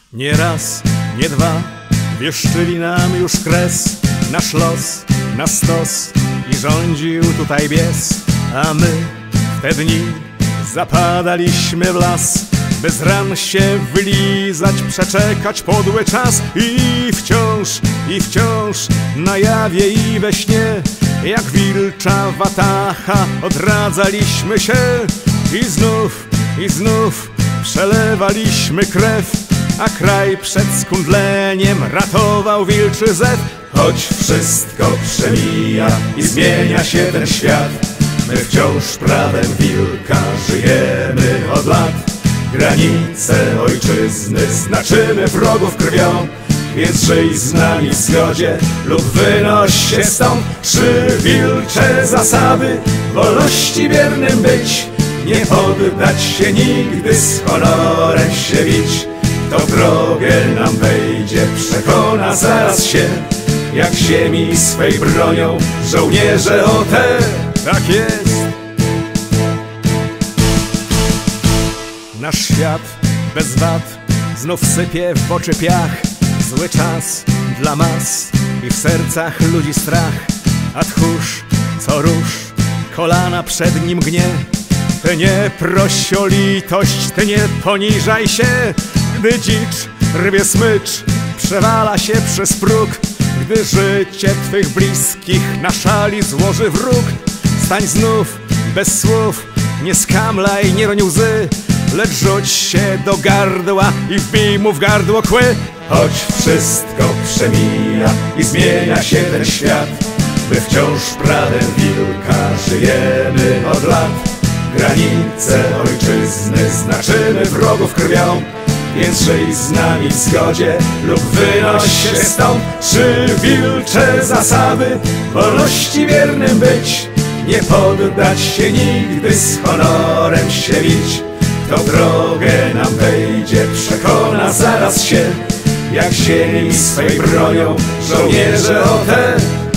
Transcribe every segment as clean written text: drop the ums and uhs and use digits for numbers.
Nie raz, nie dwa, wieszczyli nam już kres, nasz los na stos i rządził tutaj bies. A my w te dni zapadaliśmy w las, by z ran się wylizać, przeczekać podły czas. I wciąż na jawie i we śnie, jak wilcza watacha odradzaliśmy się. I znów przelewaliśmy krew, a kraj przed skundleniem ratował wilczy zew. Choć wszystko przemija i zmienia się ten świat, my wciąż prawem wilka żyjemy od lat. Granice ojczyzny znaczymy wrogów krwią, więc żyj z nami w zgodzie lub wynoś się stąd. Trzy wilcze zasady: wolności wiernym być, nie poddać się nigdy, z honorem się bić. Kto drogę nam wejdzie, przekona zaraz się, jak ziemi swej bronią żołnierze o te. Tak jest. Nasz świat bez wad znów sypie w oczy piach. Zły czas dla mas i w sercach ludzi strach. A tchórz co róż kolana przed nim gnie. Ty nie proś o litość, ty nie poniżaj się. Gdy dzicz rwie smycz, przewala się przez próg, gdy życie twych bliskich na szali złoży wróg. Stań znów bez słów, nie skamlaj, nie roń łzy, lecz rzuć się do gardła i wbij mu w gardło kły. Choć wszystko przemija i zmienia się ten świat, my wciąż prawem wilka żyjemy od lat. Granice ojczyzny znaczymy wrogów krwią, więc żyj z nami w zgodzie lub wynoś się stąd. Trzy wilcze zasady: wolności wiernym być, nie poddać się nigdy, z honorem się bić. Kto drogę nam wejdzie, przekona zaraz się, jak ziemi swej bronią żołnierze o te.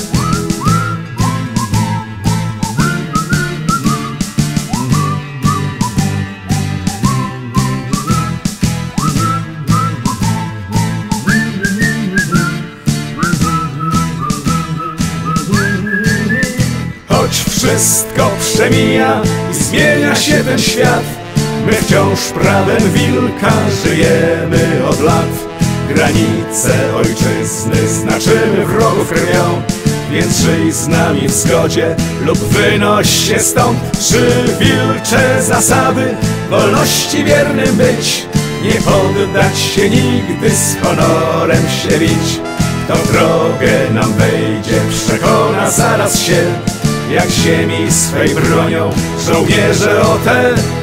Choć wszystko przemija i zmienia się ten świat, my wciąż prawem wilka żyjemy od lat. Granice ojczyzny znaczymy wrogów krwią, więc żyj z nami w zgodzie lub wynoś się stąd. Trzy wilcze zasady: wolności wiernym być, nie poddać się nigdy, z honorem się bić. Kto drogę nam wejdzie, przekona zaraz się, jak ziemi swej bronią żołnierze o te.